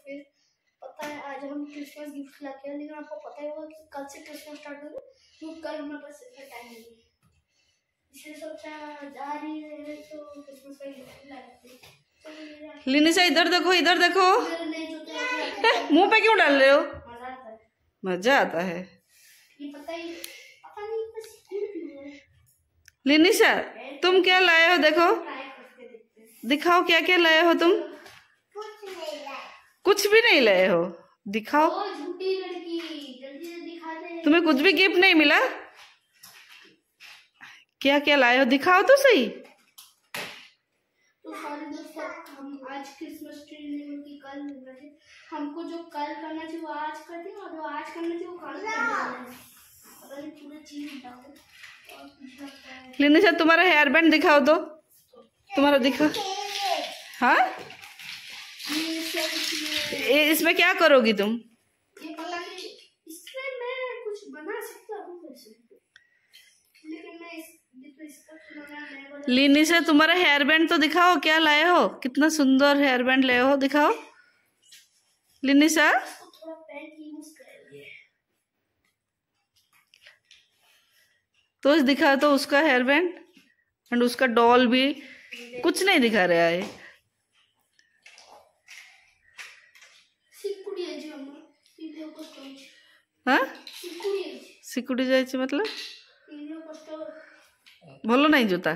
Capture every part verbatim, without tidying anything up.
फिर पता है आज हम क्रिसमस गिफ्ट लाके आए, लेकिन आपको पता ही होगा कि कल से क्रिसमस स्टार्ट होगा, तो कल हमारे पास इतना टाइम नहीं है, इसलिए सोचा जा रही है तो क्रिसमस का गिफ्ट लाते। लिनिशा इधर देखो, इधर देखो, मुंह पे क्यों डाल रहे हो? मजा आता है, मजा आता है। ये पता ही पता नहीं बस क्यों है। लिनिशा तुम क्या लाए हो? देखो दिखाओ, क्या क्या लाए हो तुम? कुछ नहीं लाए। कुछ भी नहीं लाए हो? दिखाओ। ओ झूठी लड़की, जल्दी से दिखा दे। तुम्हें कुछ भी गिफ्ट नहीं मिला? क्या क्या लाए हो दिखाओ तो सही। तो सॉरी दोस्तों, हम आज क्रिसमस ट्री नहीं होती, कल मिलना चाहिए हमको। जो कल करना चाहिए वो आज करते हैं, और जो आज करना चाहिए वो कल करते हैं। पता नहीं पूरा चीज डालो। लिनिशा तुम्हारा हेयर बैंड दिखाओ तो, तुम्हारा दिखा। हाँ ये इसमें क्या करोगी तुम? ये पता नहीं, इसमें मैं कुछ बना सकता हूँ वैसे, लेकिन मैं इस तो इसका लिनिशा तुम्हारा हेयर बैंड तो दिखाओ, क्या लाए हो? कितना सुंदर हेयर बैंड लाए हो, दिखाओ लिनिशा। थोड़ा पेन यूज करेंगे तो दिखा तो उसका हेयर बैंड एंड उसका डॉल भी कुछ नहीं दिखा रहा है। हाँ सिकुड़ी जाइए मतलब भलो नहीं जूता।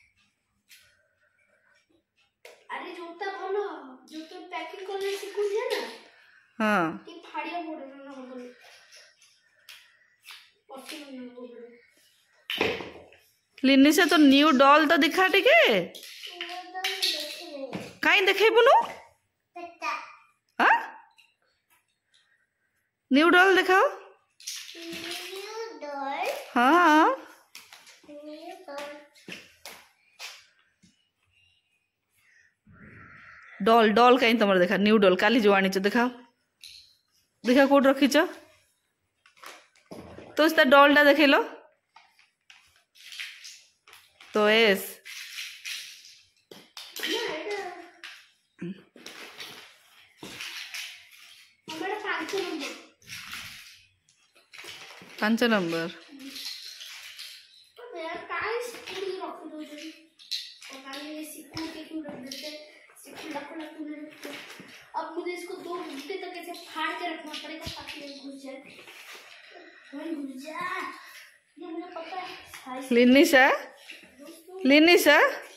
अरे जूता भलो, जूता पैकिंग करले सिकुड़ जाए ना। हाँ ये फाड़िया बोले ना बोले पट्टी में बोले। लिनिशा तो न्यू डॉल तो दिखा टिके कहीं देखे बुनु। हाँ न्यू डॉल दिखाओ। हाँ डॉल डॉल कहीं तुम देखा न्यू डॉल काली जो आनी दिखाओ, देखा कौट रखीच तो इसका डॉलटा देख लो तो एस पांच नंबर। अब मुझे इसको दो घंटे तक ऐसे फाड़ के रखना पड़ेगा ताकि ये घुस जाए। घुस जाए ये मुझे पता है। लिनिशा लिनिशा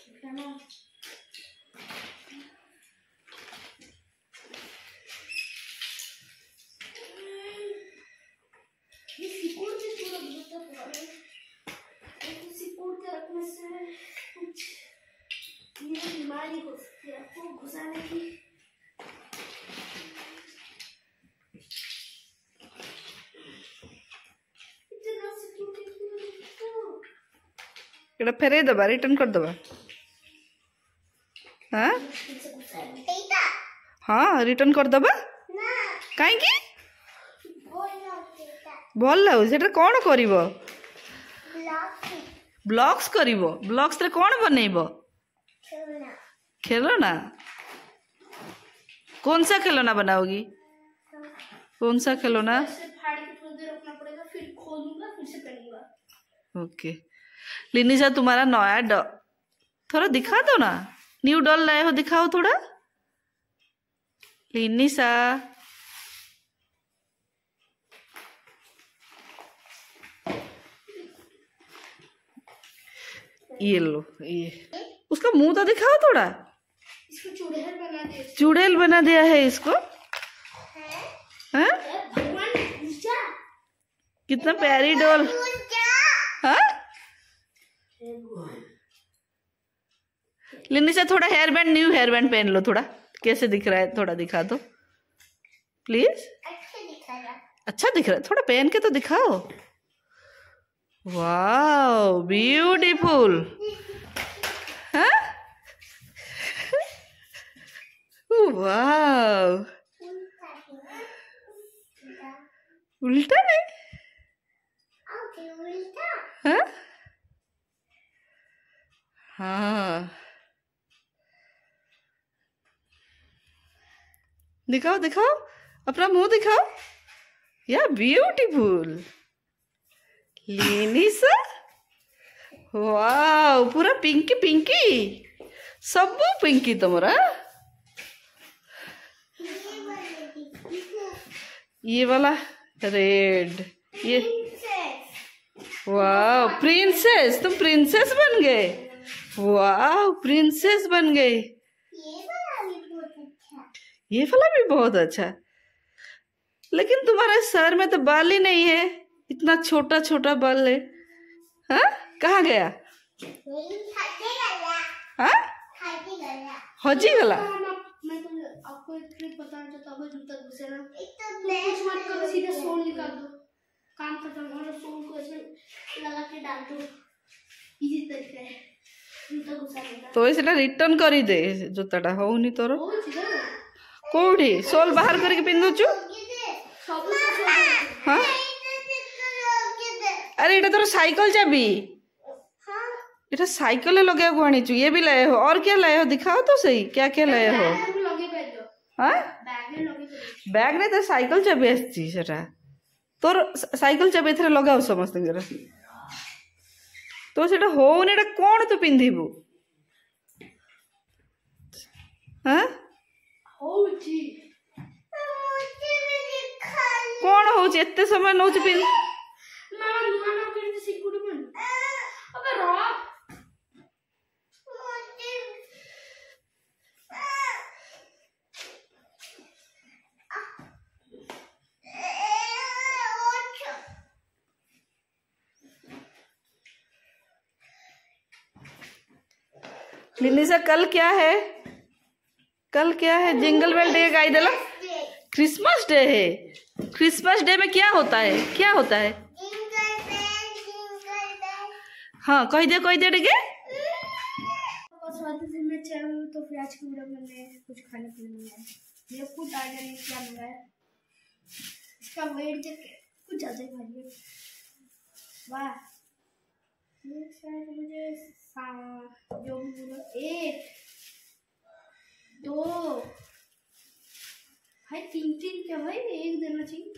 ये सिकुड़ के पूरा घुसता है, तो सिकुड़ के रखने से कुछ ये बीमारी हो सकती है आपको घुसाने की। एटा फेरे दबा, रिटर्न कर दबा। हाँ हाँ रिटर्न कर दबा कहीं की भल लगु सेटा कौन करिवो? ब्लॉक्स करिवो। ब्लॉक्स रे कौन बनइबो? खिलौना। कौन सा खिलौना बनाओगी? कौन सा खिलौना? ओके लिनिशा तुम्हारा नया डॉल थोड़ा दिखा दो ना, न्यू डॉल लाए हो दिखाओ थोड़ा लिनिशा। ये लो ये उसका मुंह तो दिखाओ थोड़ा। इसको चुड़ैल बना दिया। चुड़ैल बना दिया है इसको। हाँ कितना प्यारी डॉल। हाँ लिनिशा थोड़ा hair band new hair band पहन लो, थोड़ा कैसे दिख रहा है थोड़ा दिखा दो प्लीज। अच्छा दिख रहा है, थोड़ा पहन के तो दिखाओ। Wow beautiful. हाँ वाओ उल्टा नहीं। हाँ हाँ दिखाओ दिखाओ, अपना मुंह दिखाओ। या ब्यूटीफुल लिनिसा, वाओ पूरा पिंकी पिंकी, सब पिंकी तुमरा। ये वाला रेड, ये वाओ प्रिंसेस, तुम प्रिंसेस बन गए। वाओ प्रिंसेस बन गए। ये वाला भी बहुत अच्छा, लेकिन तुम्हारे सर में तो बाल ही नहीं है, इतना छोटा छोटा बाल है। हाँ कहाँ गया? हाँ हजी गला। मैं तो आपको एक ट्रिक बताना चाहता हूँ। जूता घुसे ना कुछ मत करो, सीधे सोल निकाल दो, काम खत्म। और सोल को ऐसे लगा के डाल दो, इजी तरीका है जूता घुसाने का। तो इसलिए रिटर्न करी दे जूताटा होनी तोर कोठी सोल बाहर करके पिंधुचु। हाँ अरे इटा तोर साइकिल चाबी, इटा साइकिल लगे आनीचु। ये भी लाए हो, और क्या लाए हो दिखाओ तो सही, क्या क्या लाए हो? हाँ बैग नहीं तो साइकिल चाबी आसी सेटा तोर साइकिल चाबी एथरे लगाओ समस्त तो सेटा होउनी, एटा कोन तू पिंधिबु? हाँ होउची कोन होउची एते समय नउची पिन? मामा नुआ ना कर सिकुड मन। अबे रो लिनिसा कल क्या है? कल क्या है? जिंगल बेल डे गाई देला, क्रिसमस डे है। क्रिसमस डे में क्या होता है? क्या होता है? हाँ कह दे कह दे डे। स्वागत है मेरे चैनल में। तो फिर आज की वीडियो में कुछ खाने पीने में है, ये फूड आइटम में क्या मिला है, इसका वेट देख के कुछ ज्यादा भारी है। वाह ये शायद मुझे जो भी बोलो, एक दो भाई तीन तीन क्या भाई, एक देना चाहिए।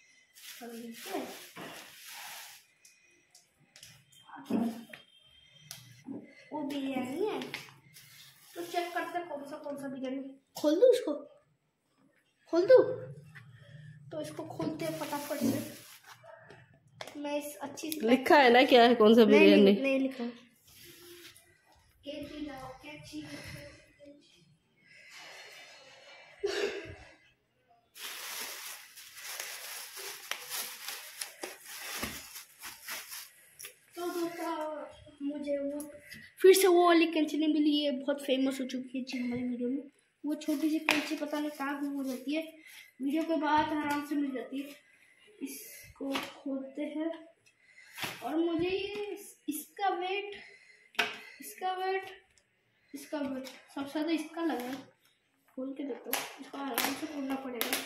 वो बिरयानी है तो चेक करते कौन सा कौन सा बिरयानी। खोल दूँ इसको, खोल दूँ तो इसको खोलते हैं फटाफट से। मैं इस अच्छी से लिखा है ना क्या है कौन सा बिरयानी? नहीं, नहीं लिखा। एक भी लाओ क्या चीज तो मुझे वो फिर से वो वाली कैंची नहीं मिली, ये बहुत फेमस हो चुकी है जी हमारी वीडियो में। वो छोटी सी कैंची पता नहीं कहाँ गुम हो जाती है, वीडियो के बाद आराम से मिल जाती है। इसको खोलते हैं और मुझे ये इसका वेट इसका वेट इसका वेट सबसे ज़्यादा इसका लगा है। खोल के देखो, इसको आराम से खोलना पड़ेगा।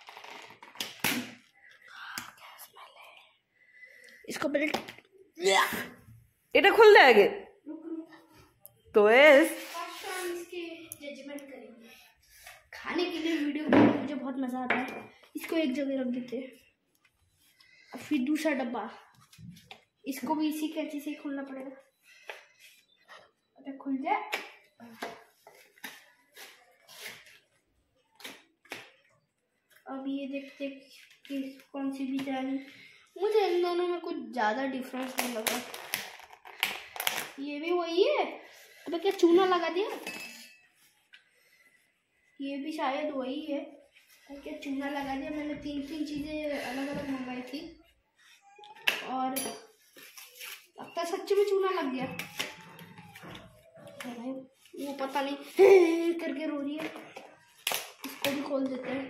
इसको पहले इटा खुल जाएगा तो इसके जजमेंट करेंगे। खाने के लिए वीडियो में मुझे बहुत मज़ा आता है। इसको एक जगह रख देते हैं। अब फिर दूसरा डब्बा, इसको भी इसी कैंची से ही खोलना पड़ेगा। अगर खुल जाए अब ये देखते कि कौन सी बिरयानी। मुझे इन दोनों में कुछ ज़्यादा डिफरेंस नहीं लगा। ये भी वही है। अबे क्या चूना लगा दिया? ये भी शायद वही है। क्या चूना लगा दिया? मैंने तीन तीन चीज़ें अलग अलग मंगाई थी और लगता है सच्ची में चूना लग गया। वो पता नहीं करके रो रही है। इसको भी खोल देते हैं।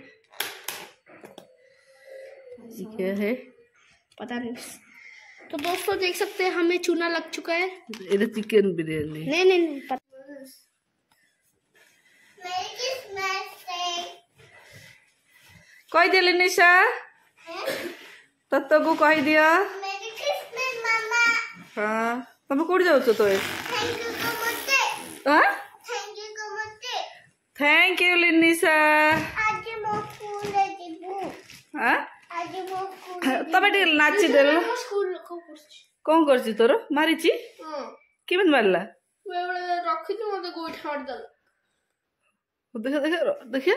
क्या है पता नहीं। तो दोस्तों देख सकते हैं हमें चूना लग चुका है। ये चिकन बिरयानी नहीं नहीं नहीं पता। कह दिया निशा तत्व को कह दिया। हाँ तुम कौट जाओ तो थैंक यू लिनिशा। हाँ तमें टे नाची देल कौन कर तोर मारी केमी मारला रखी मत गोइठा देखा देखा देखिए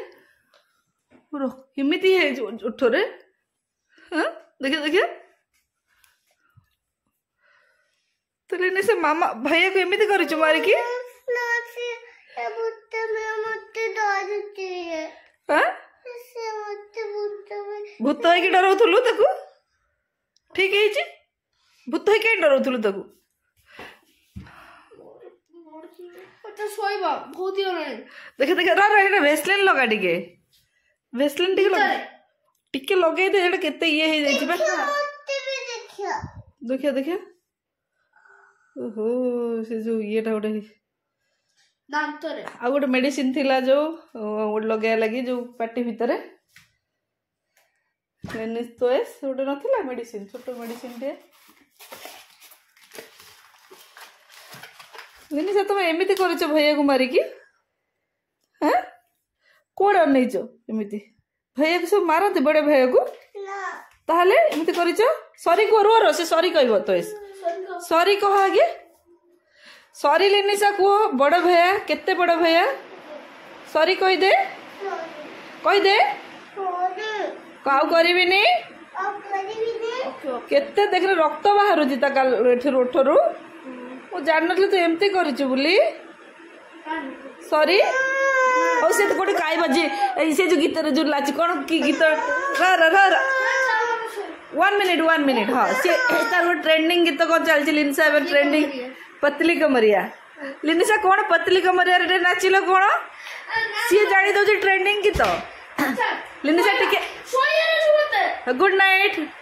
केमी है उठरे हाँ देखिए देखिए तो लेने से मामा भैया को एमती कर मारिकी भूत है डराउलु ताकू ठीक है भूत है कहीं डराउलु ताकू देखे देखे रा रा वेस्लिन लगा टिके वेस्लिन टिके लगा टिके लगे दे एटा केते ये हे जाई बा देखिए देखिए ओहो से जो येटा गोटे दांत रे आ गोटे मेडिसिन थिला जो लगे लगी जो पार्टी भितर मेनिस्टोएस गोटे नथिला मेडिसिन छोट मेडिसिन टे लेनी से तुम एमिति करछ भैया को मारी की हैं कोड अनैछ एमिति भैया को सब मारते बड़े भैया को ना ताहले एमिति करछ सॉरी को रो रो से सॉरी कहबो तो सॉरी कह आगे सॉरी लेनिसा को बड़ भैया केते बड़ भैया सॉरी कह दे कह दे काउ करबिनी केते देख रक्त बाहर जी ओठरू मु जान नथले तो एमती करिछु बुली सॉरी और से तो कोटे काय बजे से जो गीत रे जो लाची कोन की गीत रा रा रा वन मिनट वन मिनट हाँ से तार ट्रेंडिंग गीत को चल चल लिनसा एबे ट्रेंडिंग पतली कमरिया लिनसा कौन पतली कमरिया रे नाचिलो कौन सी जानी दो ट्रेंडिंग गीत लिनसा टिके गुड नाइट।